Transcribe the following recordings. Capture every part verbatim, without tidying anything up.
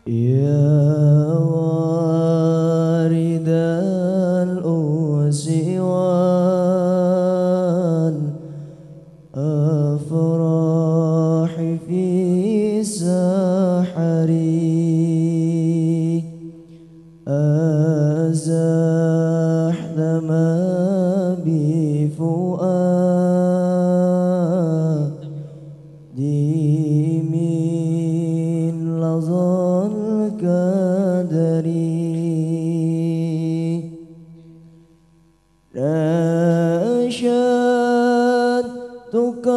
يا وارد الأنس والأفراح في سحري أزحت ما بفؤادي من لظى الكدر ناشدتك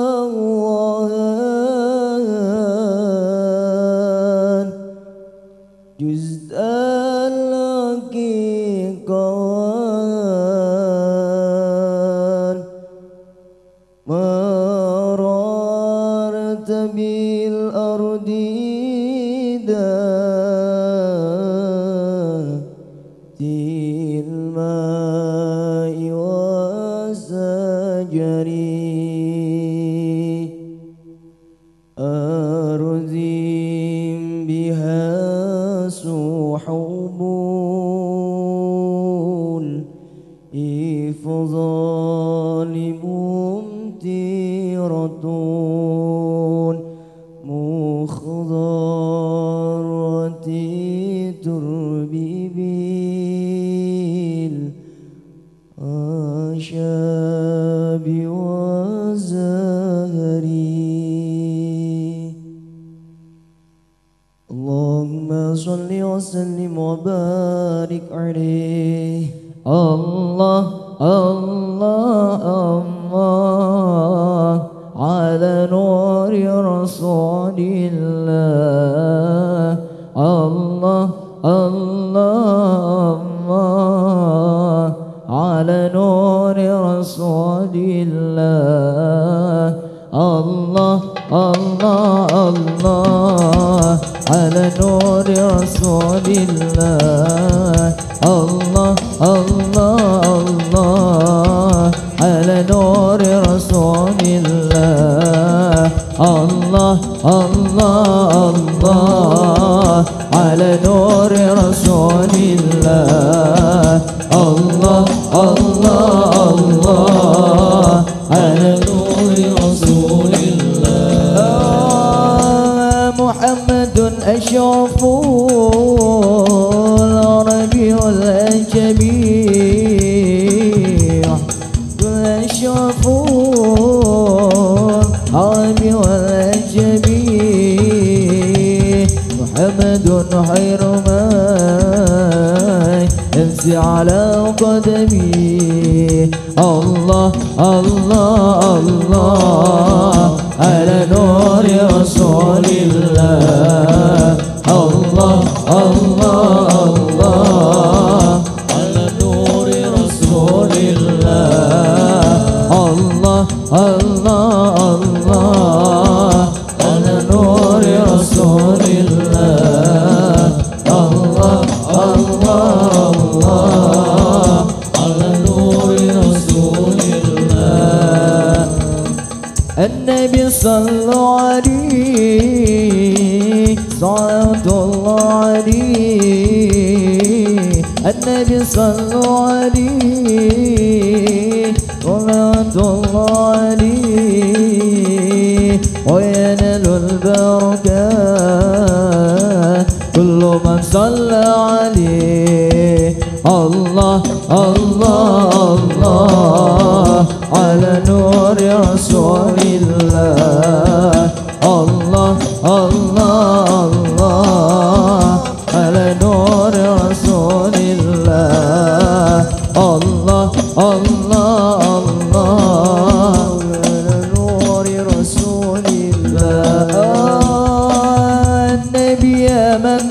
الله جزء الحقيقة مررت بالأرض ذات الماء والشجر أرض بها سحب إفضال ممطرة مخضرة ترب بالأعشاب والزهر اللهم صل وسلم وبارك عليه الله الله الله على نور رسول الله الله الله الله على نور رسول الله الله الله الله على نور رسول الله الله الله الله على نور رسول الله الله الله الله على نور رسول الله الله الله الله على نور رسول الله محمد أشرف العرب والجميع أشرف العرب والجميع محمد خير ما يمشي على قدمي الله الله الله على نور رسول الله الله الله الله على نور رسول الله الله الله الله على نور رسول الله الله الله الله على نور رسول الله النبي صلى عليه صلاة الله عليه النبي صلى عليه صلاة الله عليه وينال البركات كل من صلى عليه الله الله الله على نور رسول الله الله الله الله على نور رسول الله الله الله الله على نور رسول الله النبي من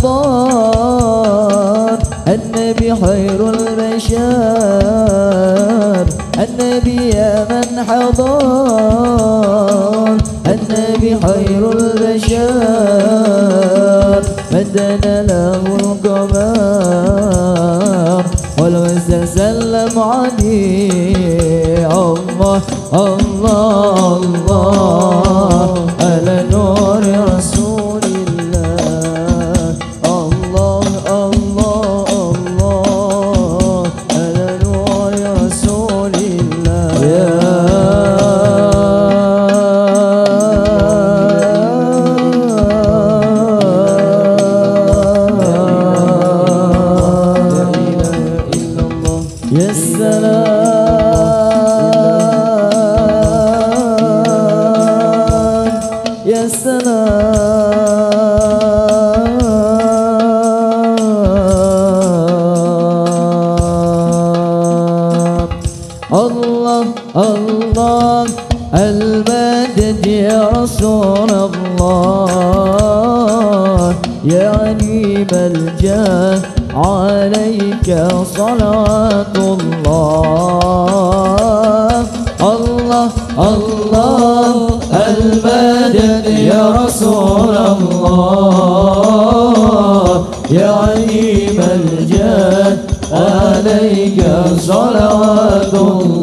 حضر النبي خير البشر النبي من حضر النبي خير البشر مدن له القمر والوزن سلم عليه الله الله الله على نور رسول الله عظيم الجاه عليك صلاة الله. الله الله المدد يا رسول الله يا عظيم الجاه عليك صلوات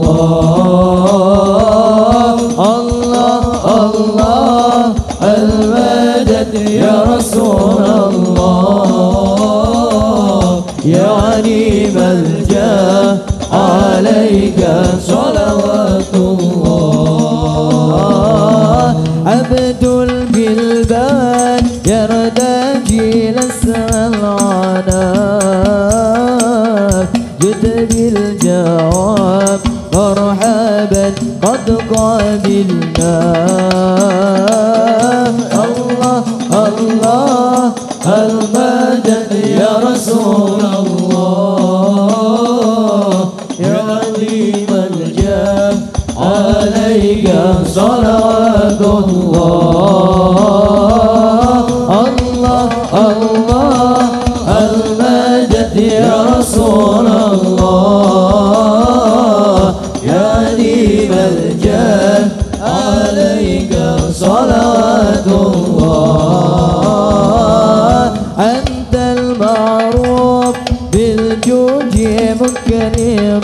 الله. الله الله المدد يا رسول الله يا عليم الجاه عليك صلوات الله. عبد البلبان يرتجي لسر العناء جد بالجواب مرحبا قد قابلنا. الله الله المدد يا رسول الله يا عظيم الجاه عليك صلوات الله. الله الله المدد يا رسول الله يا عظيم الجاه عليك صلوات الله. أنت المعروف بالجود مكرم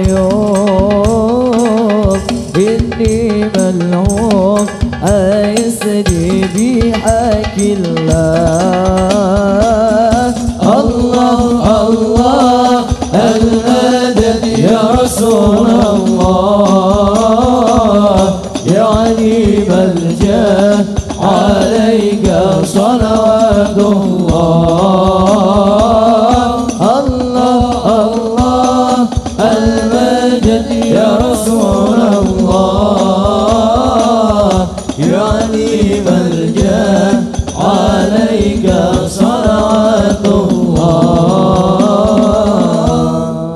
ضيوف إني ملعوب أيسري بحق الله. الله الله المدد يا رسول الله يا عليم الجاه عليك صلوات الله. الله الله المدد يا رسول الله يا عليم الجاه عليك صلوات الله.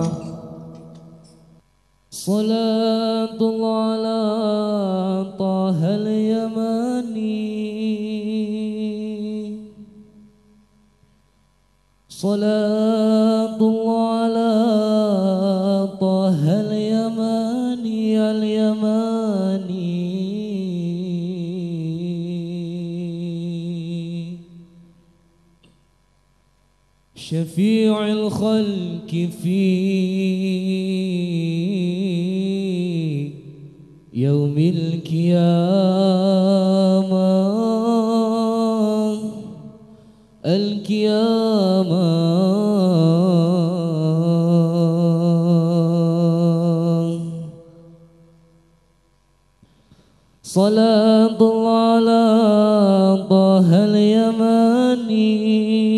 صلاة الله على طه اليماني صلاة الله على طه اليماني اليماني شفيع الخلق في يوم القيامة القيامة صلاة الله على طه اليماني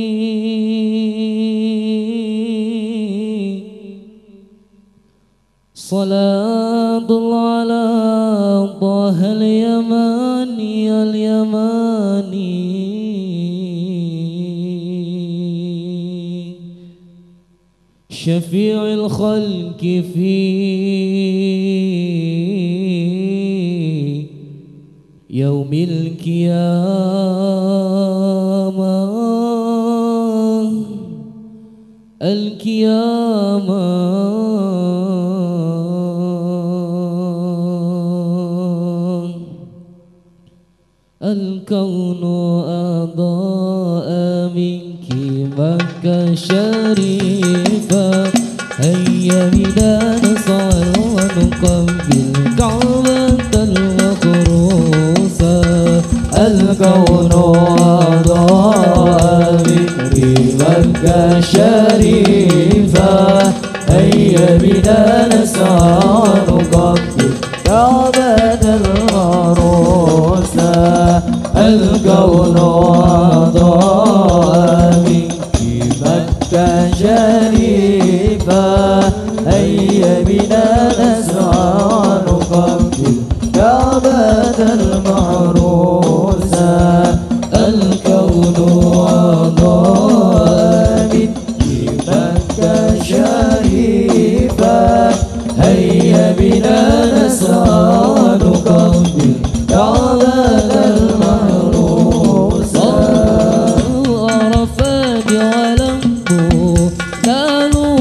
صلاة الله على طه اليماني اليماني شفيع الخلق في يوم القيامة القيامة الكون أضاء منك مكة شريفة هيا بنا نسعى ونقبل كعبة المقروسة. الكون أضاء منك مكة شريفة هيا بنا نسعى ونقبل كعبة المقروسة. الكون أضاء منك مكة شريفة هيا بنا نسعى نقبل كعبة المعروسة. الكون أضاء منك مكة شريفة هيا بنا نسعى نقبل كعبة المعروسة. عرفات ولم نالوا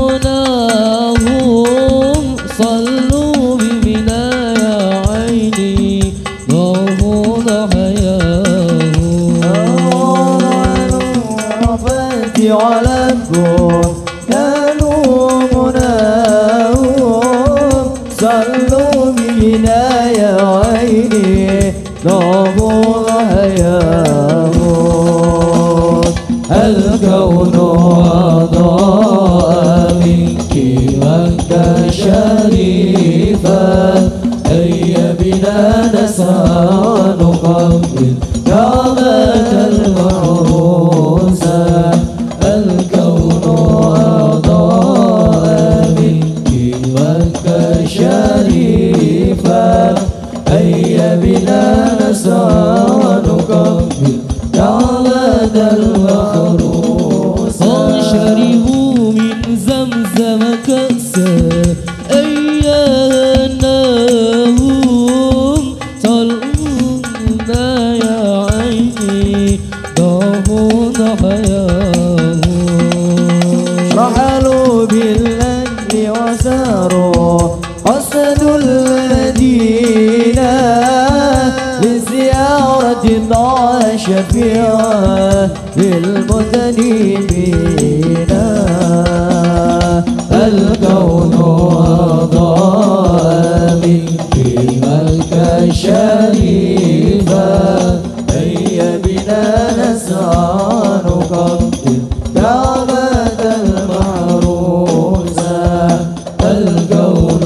مناهم صلوا بمنى يا عيني ضاعوا ضحاياهم رفعت ولم نالوا مناهم صلوا بنا يا عيني ضاعوا ضحاياهم الكون أضاء منك مكة شريفة هيا بنا نسعى نقبل كعبة المعروسة الكون أضاء منك مكة شريفة هيا بنا نسعى نقبل كعبة المعروسة شربوا من زمزم كأسا أيانهم طلقنا يا عيني ضاعوا ضحاياهم رحلوا بالليل وساروا حسنوا المدينة لزيارة طه شفيعا للمذنبين الكون أضاء منك ملكة شريفة هيا بنا نسعى نقبل كعبة المعروسة الكون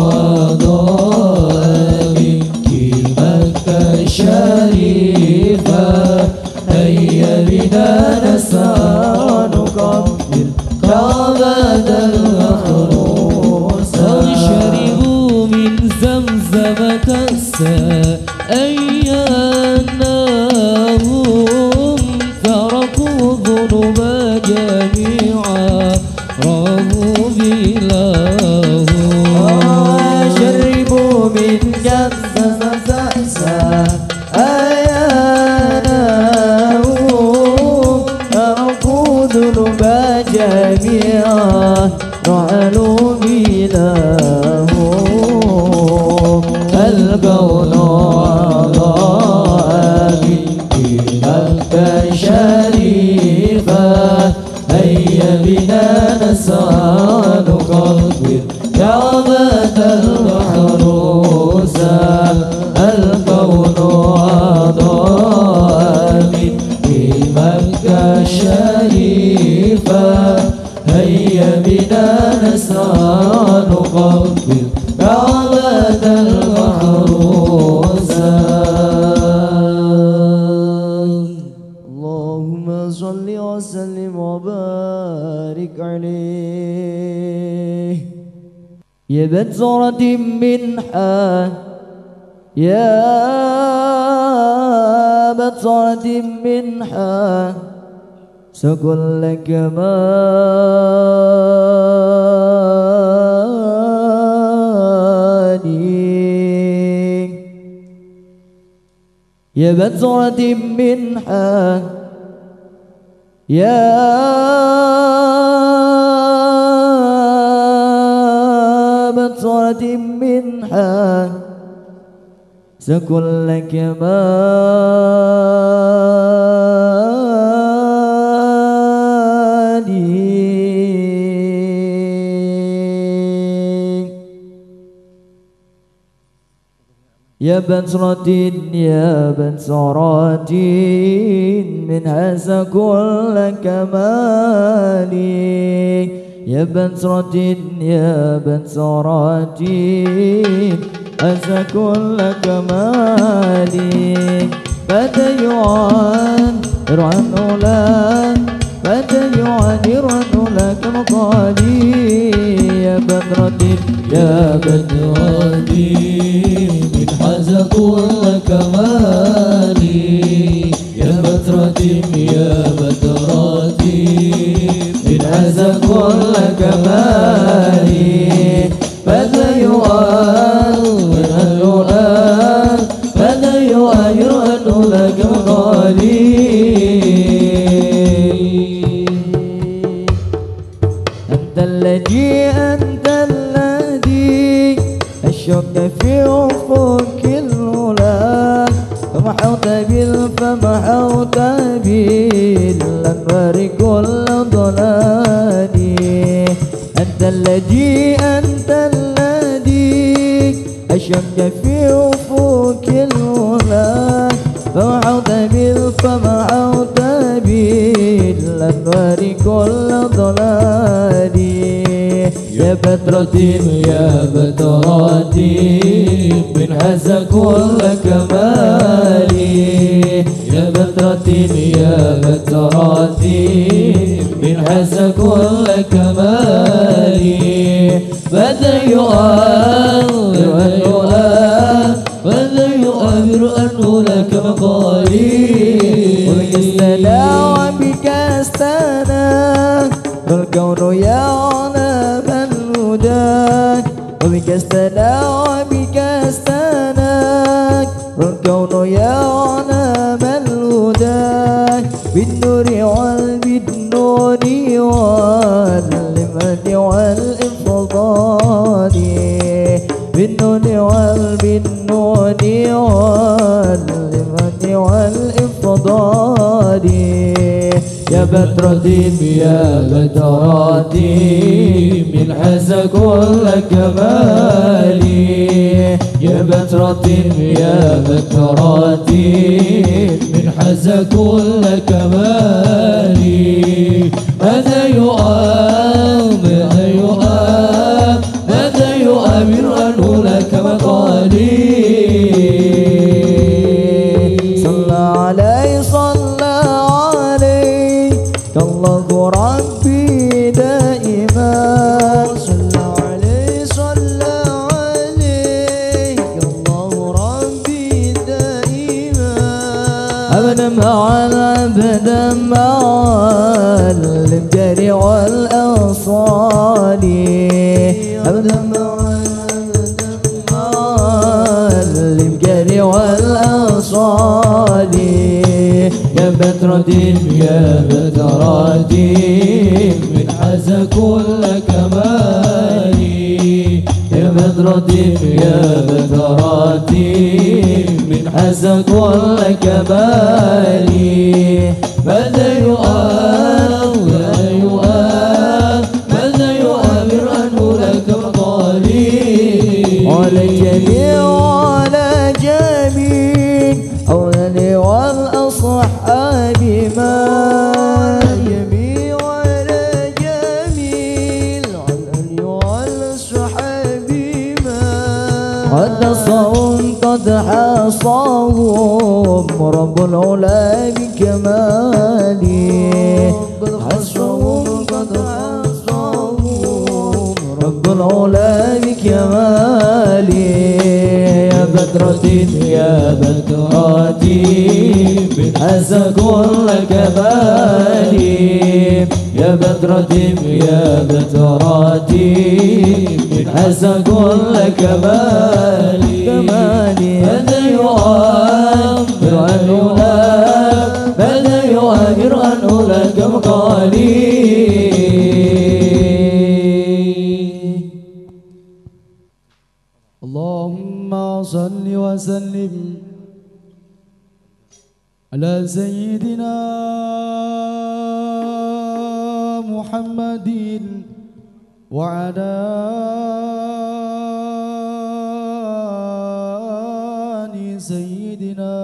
أضاء منك مكة شريفة هيا بنا نسعى نقبل كعبة المعروسة شربوا من زمزم كأسا أيانهم تركوا الذنوب جميعا راموا بلاهم شربوا من زمزم كأسا أيانهم تركوا ذنوب جميعا رعلوا بلاهم الكون أضاء منك مكة شريفة هيا بنا نسعى نقبل كعبة المعروسة الكون أضاء منك مكة شريفة هيا بنا نسعى نقبل كعبة المعروسة اللهم صل وسلم وبارك عليه يا بذرة منحة يا بذرة منحة سكن لك مالي يا بذرة منحة يا بذرة منحة سكن لك مالي يا بذرة يا بذرة منها سكن لك مالي يا بذرة يا بذرة أسكن لك مالي فتيعان عن أولاد فتيعان عن لك مقالي يا بدرة يا بدرة من حزق لك مالي يا بدرة يا بدرة من حزق لك مالي فتيعان فلا يؤير أن لك مقالي الشمس في أفق الولا فمحوت فمحوت بالأنوار كل ضلال يا بدرة يا بدرة من حز كل كمالي يا بدرة يا بدرة من حز كل كمالي ماذا يؤمر أن يؤمر ماذا يؤمر أنه لك مقالي وبك استنى وبك استنى الكون يعلم الهدى وبك استنى وبك استنى الكون يعلم الهدى بالنور والبالنور والمن والإفضال بالنور والبالنور والمن والإفضال يا بدرة يا بدرة من حز كل كمالي يا بدرة يا بدرة من حز كل كمالي ماذا يؤمر ماذا يؤمر ماذا يؤمر أنه لك مقالي صلى عليه صلى الله ربي دائما صلى عليه صلى عليه الله ربي دائما أبدا مع أبدا مع الإبجار والأوصال أبدا مع الإبجار والأوصال يا بدرة يا بدرة من حز كل كمالي يا بدرة يا بدرة من حز كل كمالي ماذا يؤمر ماذا يؤمر ماذا يؤمر أنه لك مقالي على جميع على جميع أولاني والأصحاب ما جميع على جميل على والأصحاب ما قد صوم قد حصاهم رب العلا بكمالي قد حصاهم قد حصاهم رب العلا بكمالي يا بدرة يا بدرة من حز كل كمالي يا بدرة يا بدرة من حز كل كمالي ماذا يؤمر أن يؤمر ماذا يؤمر أنه لك مقالي اللهم صل وسلم على سيدنا محمد وعلى آل سيدنا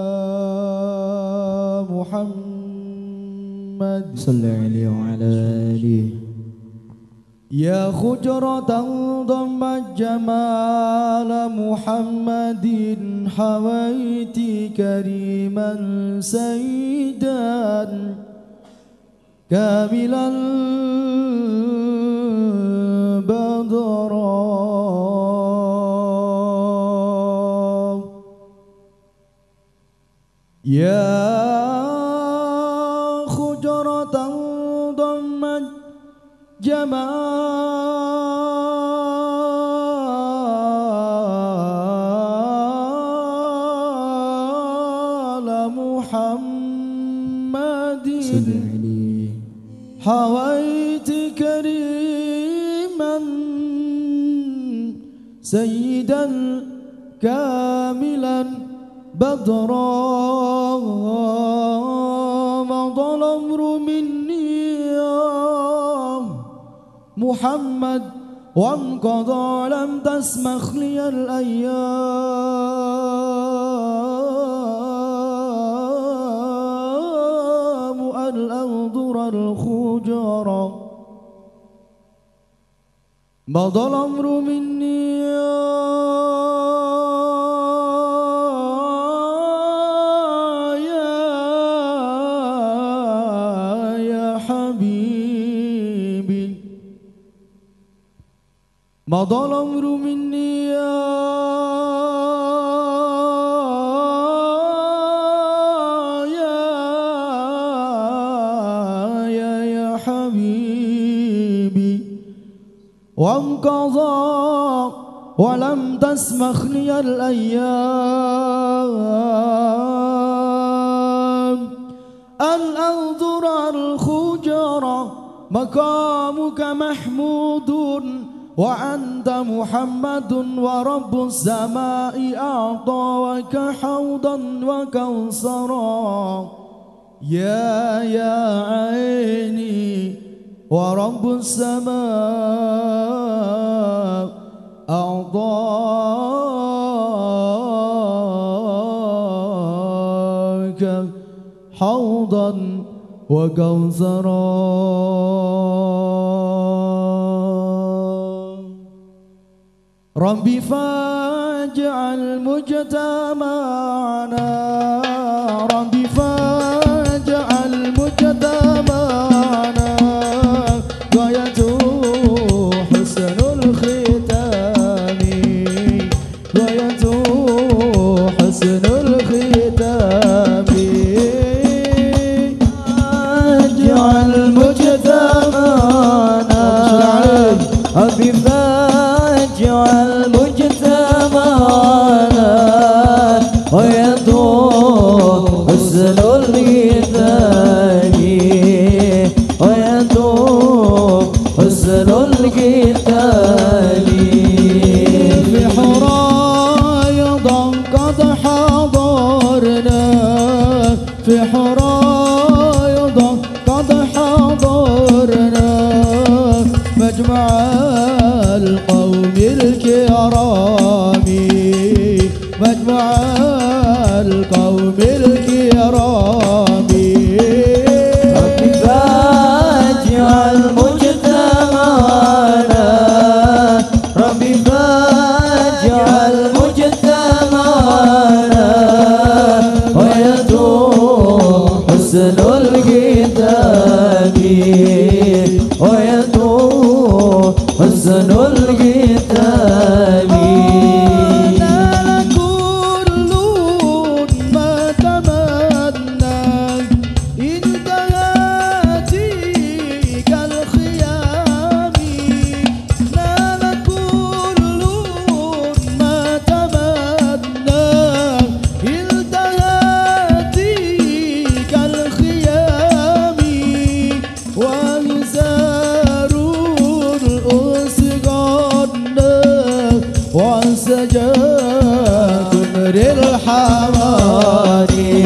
محمد صلى عليه وعلى آله يا خجرة ضمت جمال محمد حويت كريما سيدا كاملا بدرا يا خجرة ضمت جمال محمد حويت كريما سيدا كاملا بدرا مضى الأمر مني يا محمد وانقضى لم تسمح لي الأيام أن أنظر الخجرا مضى الأمر مني مضى الأمر مني يا يا يا يا حبيبي وانقضى ولم تسمح لي الأيام أن أنظر الخجرا مقامك محمود وأنت محمد ورب السماء أعطاك حوضا وكوثرا يا يا عيني ورب السماء أعطاك حوضا وكوثرا ربي فاجعل مجتمعنا ربي فاجعل مجتمعنا غايته حسن الختام غايته حسن الختام فاجعل مجتمعنا ربي فاجعل مجتمعنا ويدوم حسن الختام ويدوم حسن الختام في حرايضا قد حضرنا في حرايضا قد حضرنا مجمع القوم الكرام مجمع القوم الكرام ربي فاجعل مجتمعنا ربي فاجعل مجتمعنا ويدوم حسن الختام ويدوم حسن الختام وسجاد الحمام